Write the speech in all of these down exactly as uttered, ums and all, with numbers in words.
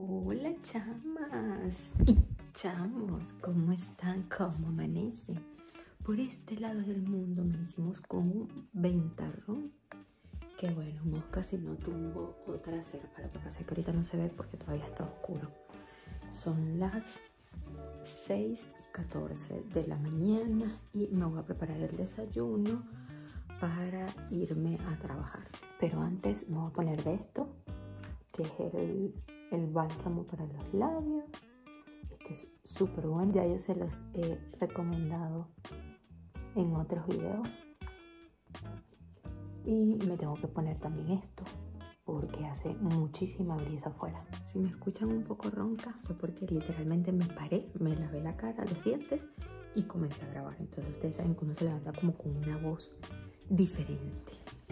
Hola chamas y chamos, ¿cómo están? ¿Cómo amanecen? Por este lado del mundo amanecimos con un ventarrón que bueno, mosca si no tumbo otra cerca. Lo que pasa es que ahorita no se ve porque todavía está oscuro. Son las seis y catorce de la mañana y me voy a preparar el desayuno para irme a trabajar. Pero antes me voy a poner de esto, que es el, el bálsamo para los labios. Este es súper bueno, ya yo se los he recomendado en otros videos. Y me tengo que poner también esto porque hace muchísima brisa afuera. Si me escuchan un poco ronca fue porque literalmente me paré, me lavé la cara, los dientes y comencé a grabar. Entonces ustedes saben que uno se levanta como con una voz diferente.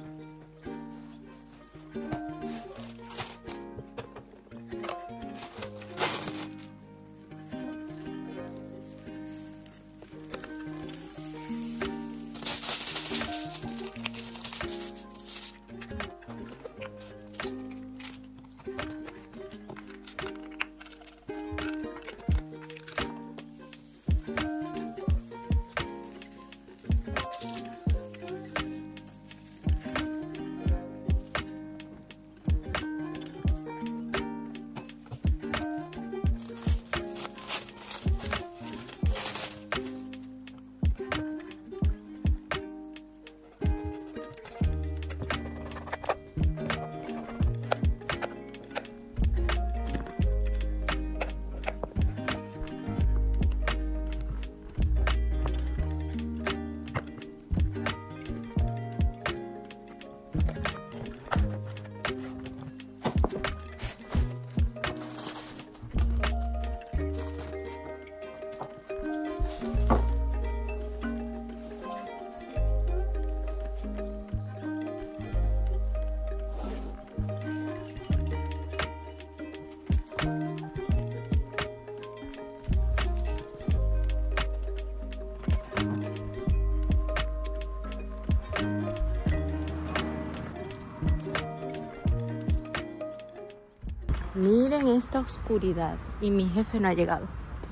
Miren esta oscuridad y mi jefe no ha llegado.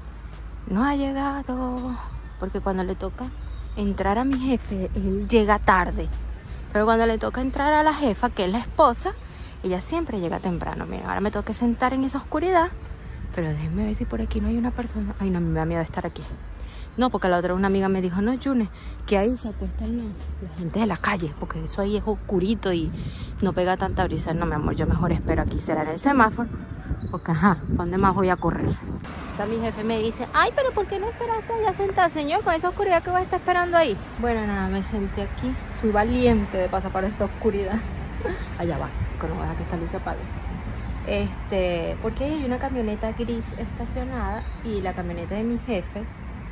No ha llegado porque cuando le toca entrar a mi jefe, él llega tarde. Pero cuando le toca entrar a la jefa, que es la esposa, ella siempre llega temprano. Miren, ahora me tengo que sentar en esa oscuridad. Pero déjenme ver si por aquí no hay una persona. Ay, no, me da miedo estar aquí. No, porque la otra una amiga me dijo, no, June, que ahí se acuestan la, la gente de la calle, porque eso ahí es oscurito y no pega tanta brisa. No, mi amor, yo mejor espero aquí, será en el semáforo, porque ajá, ¿para dónde más voy a correr? Ya mi jefe me dice, ay, pero ¿por qué no esperaste allá sentada, señor, con esa oscuridad que va a estar esperando ahí? Bueno, nada, me senté aquí, fui valiente de pasar por esta oscuridad. Allá va, que no voy a dejar que esta luz se apague. Este, porque hay una camioneta gris estacionada y la camioneta de mis jefes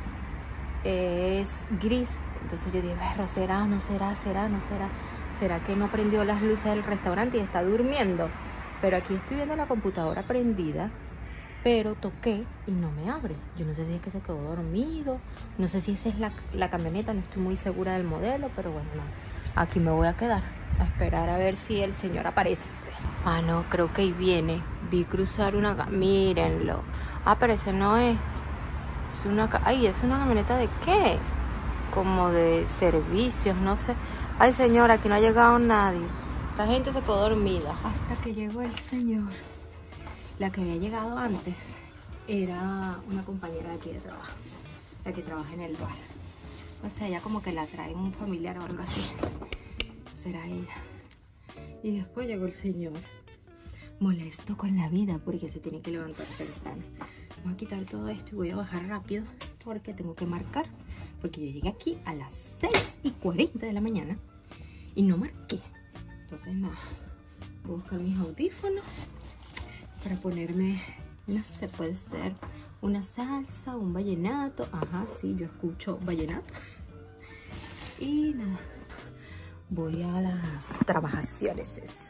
es gris. Entonces yo dije, pero será, no será, será, no será. ¿Será que no prendió las luces del restaurante y está durmiendo? Pero aquí estoy viendo la computadora prendida, pero toqué y no me abre. Yo no sé si es que se quedó dormido, no sé si esa es la, la camioneta, no estoy muy segura del modelo, pero bueno, no. Aquí me voy a quedar a esperar a ver si el señor aparece. Ah, no, creo que ahí viene. Vi cruzar una... Mírenlo. Ah, pero ese no es. Es una... Ay, ¿es una camioneta de qué? Como de servicios, no sé. Ay, señor, aquí no ha llegado nadie. Esta gente se quedó dormida. Hasta que llegó el señor. La que había llegado antes era una compañera de aquí de trabajo. La que trabaja en el bar. O sea, ella como que la trae un familiar o algo así. Será ella. Y después llegó el señor. Molesto con la vida porque se tiene que levantar temprano. Voy a quitar todo esto y voy a bajar rápido porque tengo que marcar. Porque yo llegué aquí a las seis y cuarenta de la mañana y no marqué. Entonces nada, voy a buscar mis audífonos para ponerme, no sé, puede ser una salsa, un vallenato. Ajá, sí, yo escucho vallenato. Y nada, voy a las trabajaciones.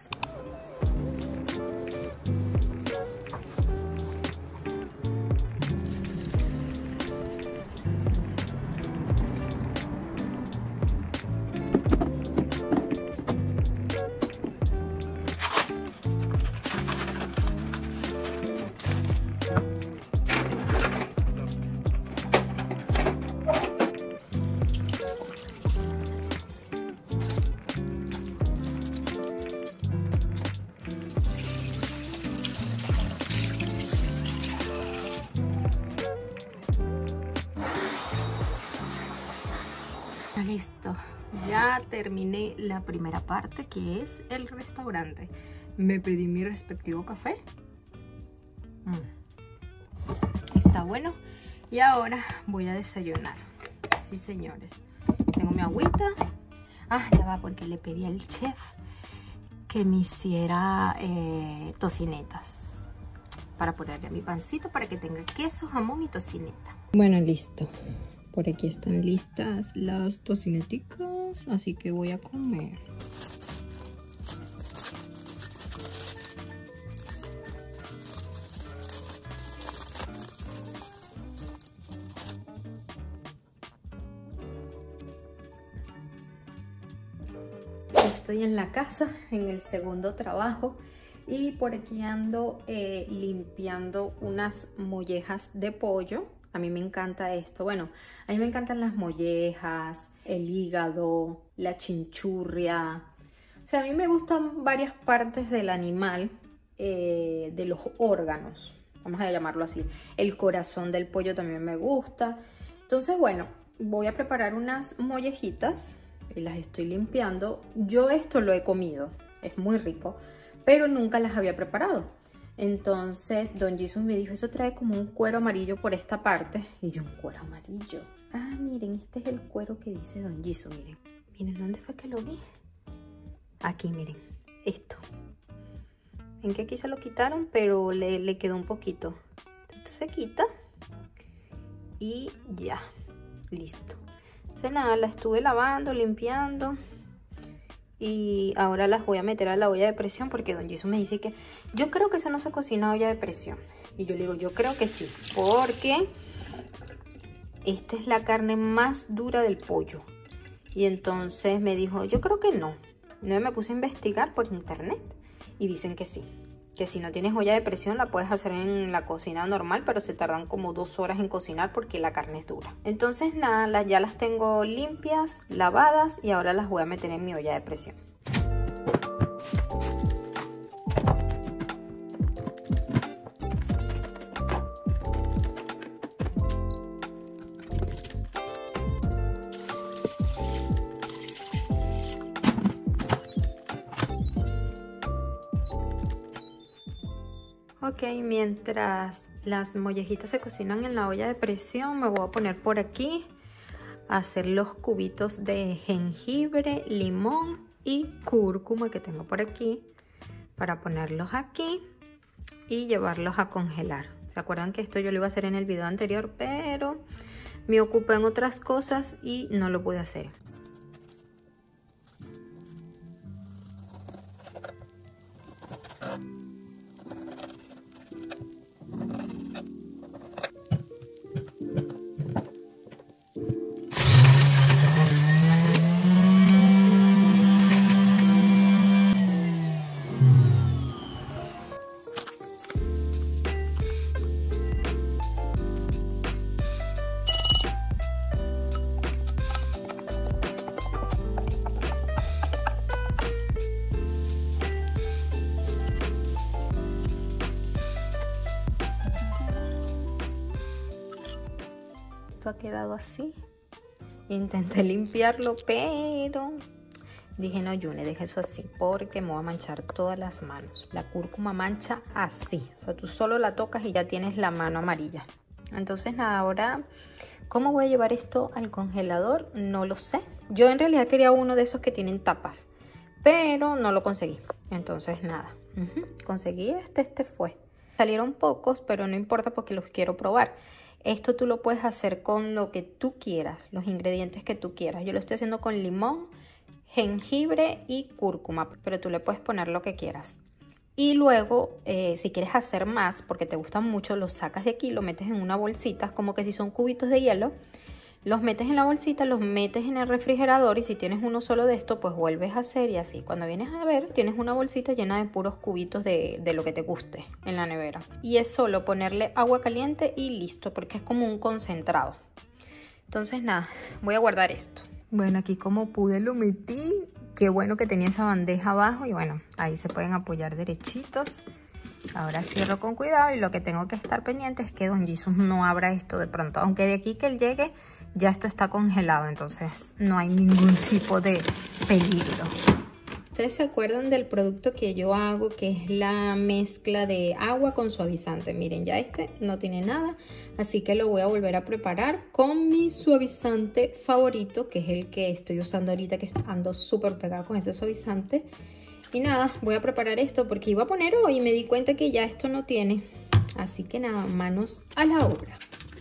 ya terminé la primera parte, que es el restaurante. Me pedí mi respectivo café. Mm. Está bueno. Y ahora voy a desayunar. Sí, señores. Tengo mi agüita. Ah, ya va, porque le pedí al chef que me hiciera eh, tocinetas para ponerle a mi pancito para que tenga queso, jamón y tocineta. Bueno, listo. Por aquí están listas las tocineticas, así que voy a comer. Estoy en la casa, en el segundo trabajo, y por aquí ando eh, limpiando unas mollejas de pollo. A mí me encanta esto. Bueno, a mí me encantan las mollejas, el hígado, la chinchurria. O sea, a mí me gustan varias partes del animal, eh, de los órganos, vamos a llamarlo así. El corazón del pollo también me gusta. Entonces, bueno, voy a preparar unas mollejitas y las estoy limpiando. Yo esto lo he comido, es muy rico, pero nunca las había preparado. Entonces Don Jesus me dijo, eso trae como un cuero amarillo por esta parte. Y yo, un cuero amarillo. Ah, miren, este es el cuero que dice Don Jesus, miren. Miren, ¿dónde fue que lo vi? Aquí, miren, esto. En que aquí se lo quitaron, pero le, le quedó un poquito. Esto se quita y ya, listo. Entonces nada, la estuve lavando, limpiando, y ahora las voy a meter a la olla de presión porque Don Jesus me dice que yo creo que eso no se cocina a olla de presión. Y yo le digo, yo creo que sí, porque esta es la carne más dura del pollo. Y entonces me dijo, yo creo que no. No, me puse a investigar por internet y dicen que sí. Que si no tienes olla de presión la puedes hacer en la cocina normal, pero se tardan como dos horas en cocinar porque la carne es dura. Entonces nada, las, ya las tengo limpias, lavadas, y ahora las voy a meter en mi olla de presión. Ok, mientras las mollejitas se cocinan en la olla de presión, me voy a poner por aquí a hacer los cubitos de jengibre, limón y cúrcuma que tengo por aquí, para ponerlos aquí y llevarlos a congelar. ¿Se acuerdan que esto yo lo iba a hacer en el video anterior, pero me ocupé en otras cosas y no lo pude hacer? Ha quedado así. Intenté limpiarlo, pero dije no, Yune, deja eso así porque me voy a manchar todas las manos. La cúrcuma mancha así, o sea, tú solo la tocas y ya tienes la mano amarilla. Entonces nada, ahora ¿cómo voy a llevar esto al congelador? No lo sé. Yo en realidad quería uno de esos que tienen tapas, pero no lo conseguí. Entonces nada, uh-huh. conseguí este, este fue. Salieron pocos, pero no importa porque los quiero probar. Esto tú lo puedes hacer con lo que tú quieras, los ingredientes que tú quieras. Yo lo estoy haciendo con limón, jengibre y cúrcuma, pero tú le puedes poner lo que quieras. Y luego, eh, si quieres hacer más, porque te gustan mucho, los sacas de aquí, lo metes en una bolsita, como que si son cubitos de hielo. Los metes en la bolsita, los metes en el refrigerador, y si tienes uno solo de esto, pues vuelves a hacer y así. Cuando vienes a ver, tienes una bolsita llena de puros cubitos de, de lo que te guste en la nevera. Y es solo ponerle agua caliente y listo, porque es como un concentrado. Entonces nada, voy a guardar esto. Bueno, aquí como pude lo metí. Qué bueno que tenía esa bandeja abajo y bueno, ahí se pueden apoyar derechitos. Ahora cierro con cuidado y lo que tengo que estar pendiente es que Don Jesus no abra esto de pronto. Aunque de aquí que él llegue, ya esto está congelado, entonces no hay ningún tipo de peligro. ¿Ustedes se acuerdan del producto que yo hago, que es la mezcla de agua con suavizante? Miren, ya este no tiene nada, así que lo voy a volver a preparar con mi suavizante favorito, que es el que estoy usando ahorita, que ando súper pegada con ese suavizante. Y nada, voy a preparar esto porque iba a poner hoy y me di cuenta que ya esto no tiene. Así que nada, manos a la obra.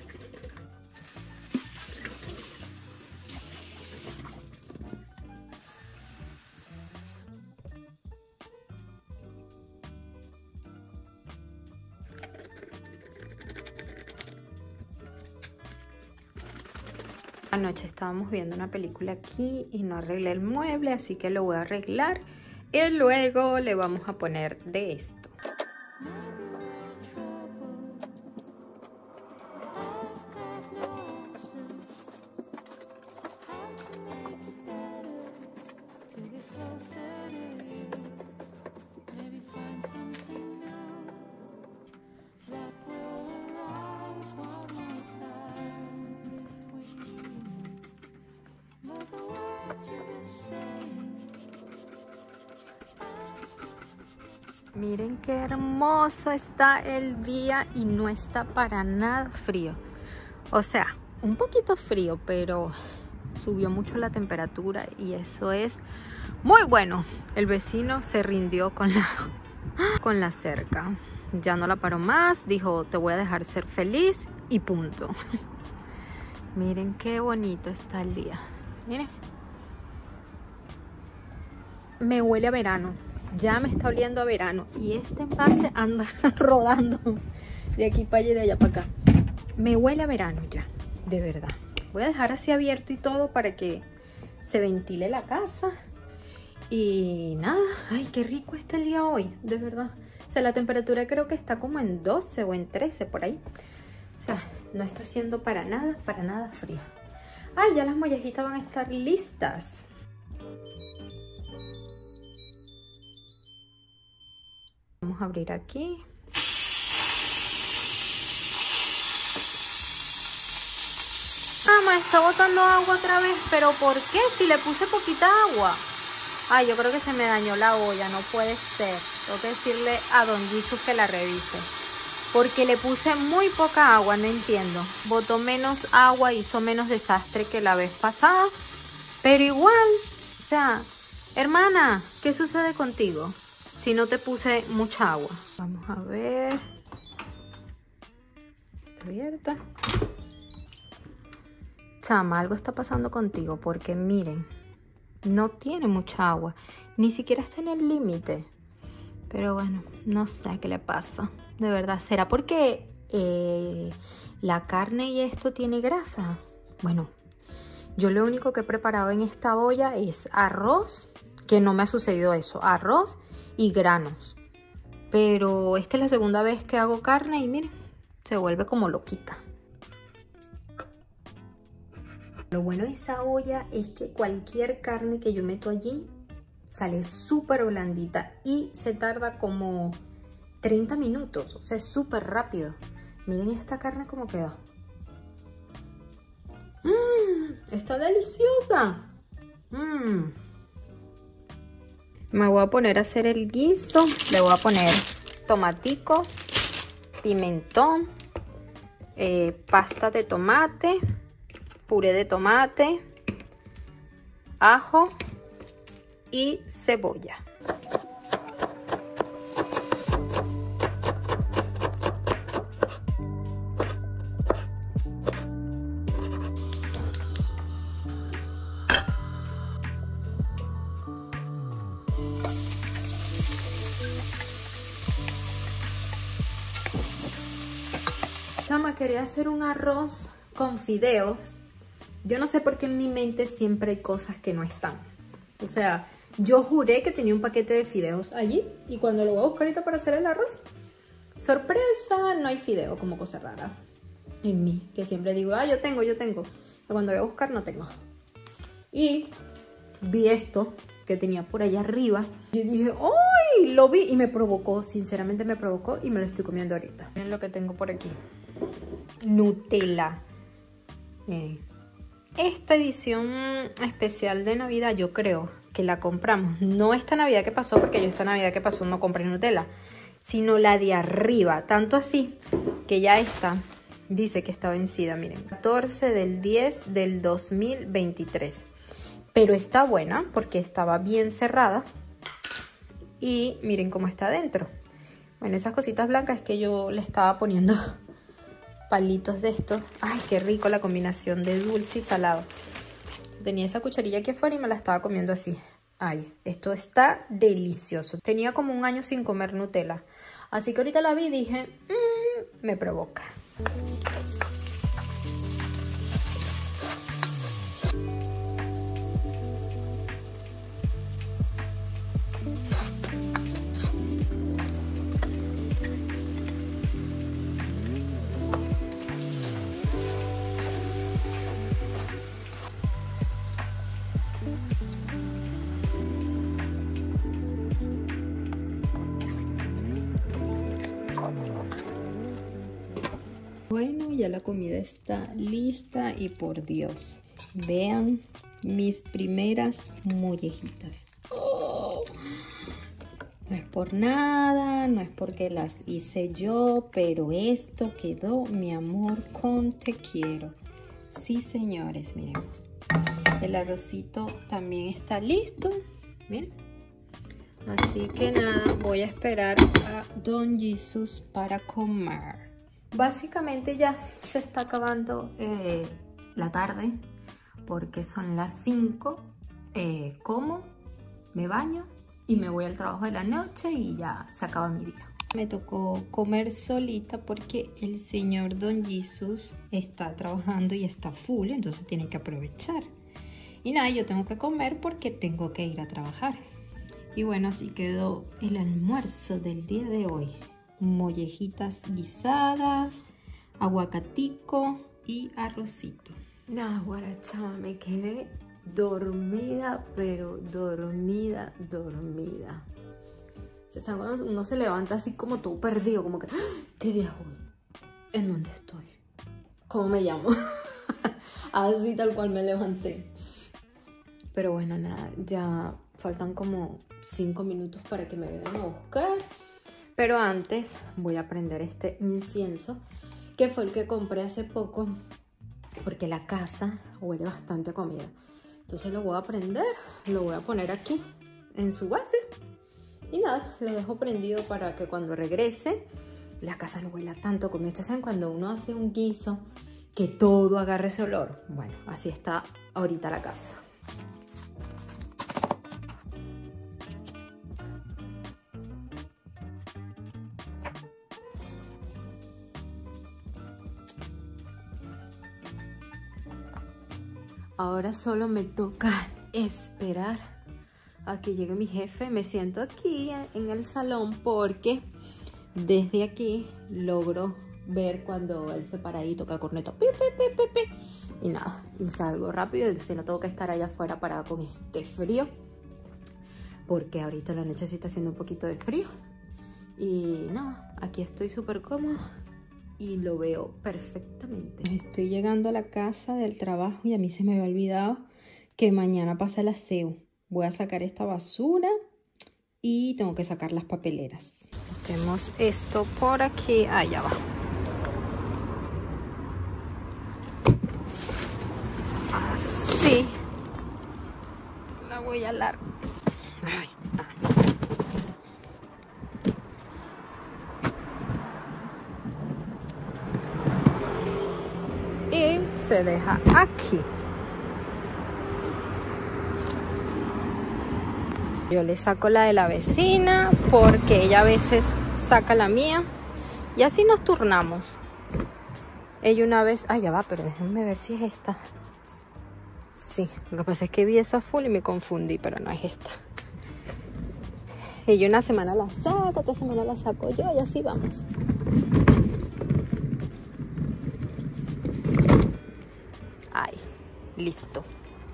Anoche estábamos viendo una película aquí y no arreglé el mueble, así que lo voy a arreglar y luego le vamos a poner de esto. Miren qué hermoso está el día y no está para nada frío. O sea, un poquito frío, pero subió mucho la temperatura y eso es muy bueno. El vecino se rindió con la, con la cerca. Ya no la paró más, dijo te voy a dejar ser feliz y punto. Miren qué bonito está el día. Miren. Me huele a verano. Ya me está oliendo a verano y este envase anda rodando de aquí para allá y de allá para acá. Me huele a verano ya, de verdad. Voy a dejar así abierto y todo para que se ventile la casa. Y nada, ay, qué rico está el día hoy, de verdad. O sea, la temperatura creo que está como en doce o en trece por ahí. O sea, no está haciendo para nada, para nada frío. Ay, ya las mollejitas van a estar listas. Vamos a abrir aquí. Mamá, está botando agua otra vez. ¿Pero por qué? Si le puse poquita agua. Ay, yo creo que se me dañó la olla. No puede ser. Tengo que decirle a Don Jesus que la revise. Porque le puse muy poca agua, no entiendo. Botó menos agua, hizo menos desastre que la vez pasada. Pero igual, o sea, hermana, ¿qué sucede contigo? Si no te puse mucha agua. Vamos a ver. Está abierta. Chama, algo está pasando contigo porque miren, no tiene mucha agua. Ni siquiera está en el límite. Pero bueno, no sé qué le pasa. De verdad, ¿será porque eh, la carne y esto tiene grasa? Bueno, yo lo único que he preparado en esta olla es arroz, que no me ha sucedido eso. Arroz y granos, pero esta es la segunda vez que hago carne y miren, se vuelve como loquita. Lo bueno de esa olla es que cualquier carne que yo meto allí sale súper blandita y se tarda como treinta minutos, o sea, es súper rápido. Miren esta carne como quedó. Mmm, está deliciosa. Mmm. Me voy a poner a hacer el guiso. Le voy a poner tomaticos, pimentón, eh, pasta de tomate, puré de tomate, ajo y cebolla. Chama, quería hacer un arroz con fideos. Yo no sé por qué en mi mente siempre hay cosas que no están. O sea, yo juré que tenía un paquete de fideos allí y cuando lo voy a buscar ahorita para hacer el arroz, sorpresa, no hay fideo, como cosa rara en mí. Que siempre digo, ah, yo tengo, yo tengo. Pero cuando voy a buscar no tengo. Y vi esto que tenía por allá arriba y dije, ¡ay! Lo vi y me provocó, sinceramente me provocó y me lo estoy comiendo ahorita. Miren lo que tengo por aquí. Nutella. Miren, Esta edición especial de Navidad yo creo que la compramos, no esta Navidad que pasó, porque yo esta Navidad que pasó no compré Nutella, sino la de arriba, tanto así que ya esta dice que está vencida, miren, catorce del diez del dos mil veintitrés, pero está buena porque estaba bien cerrada y miren cómo está adentro. Bueno, esas cositas blancas es que yo le estaba poniendo palitos de estos. Ay, qué rico la combinación de dulce y salado. Tenía esa cucharilla aquí afuera y me la estaba comiendo así. Ay, esto está delicioso. Tenía como un año sin comer Nutella. Así que ahorita la vi y dije, mmm, me provoca. Bueno, ya la comida está lista y por Dios, vean mis primeras mollejitas. Oh, no es por nada, no es porque las hice yo, pero esto quedó, mi amor, con te quiero. Sí, señores, miren. El arrocito también está listo, miren. Así que nada, voy a esperar a Don Jesús para comer. Básicamente ya se está acabando eh, la tarde porque son las cinco, eh, como, me baño y me voy al trabajo de la noche y ya se acaba mi día. Me tocó comer solita porque el señor Don Jesús está trabajando y está full, entonces tiene que aprovechar. Y nada, yo tengo que comer porque tengo que ir a trabajar. Y bueno, así quedó el almuerzo del día de hoy. Mollejitas guisadas, aguacatico y arrocito. Nah, guarachama, me quedé dormida, pero dormida, dormida. O sea, cuando uno se levanta así como todo perdido, como que, ¿qué día es hoy? ¿En dónde estoy? ¿Cómo me llamo? Así tal cual me levanté. Pero bueno, nada, ya faltan como cinco minutos para que me vengan a buscar. Pero antes voy a prender este incienso, que fue el que compré hace poco, porque la casa huele bastante a comida. Entonces lo voy a prender, lo voy a poner aquí en su base. Y nada, lo dejo prendido para que cuando regrese la casa no huela tanto como ustedes saben cuando uno hace un guiso, que todo agarre ese olor. Bueno, así está ahorita la casa. Ahora solo me toca esperar a que llegue mi jefe. Me siento aquí en el salón porque desde aquí logro ver cuando él se para y toca el corneto. Pi, pi, pi, pi, pi. Y nada, y salgo rápido. Entonces no tengo que estar allá afuera parada con este frío. Porque ahorita en la noche sí está haciendo un poquito de frío. Y nada, aquí estoy súper cómoda. Y lo veo perfectamente. Estoy llegando a la casa del trabajo y a mí se me había olvidado que mañana pasa el aseo. Voy a sacar esta basura y tengo que sacar las papeleras. Tenemos esto por aquí. Allá va. Así. La voy a alar. Ay, ah. Y se deja aquí. Yo le saco la de la vecina porque ella a veces saca la mía y así nos turnamos. Ella una vez, ah ya va, pero déjenme ver si es esta. Sí, lo que pasa es que vi esa full y me confundí, pero no es esta. Ella una semana la saco, otra semana la saco yo y así vamos. Ay, listo.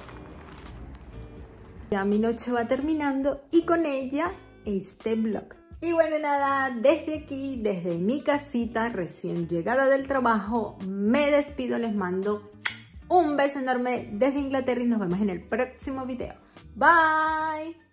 Ya mi noche va terminando y con ella este vlog. Y bueno, nada, desde aquí, desde mi casita recién llegada del trabajo, me despido, les mando Un beso enorme desde Inglaterra y nos vemos en el próximo video. Bye.